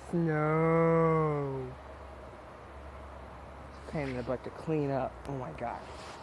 Snow. Pain in the butt to clean up. Oh my god.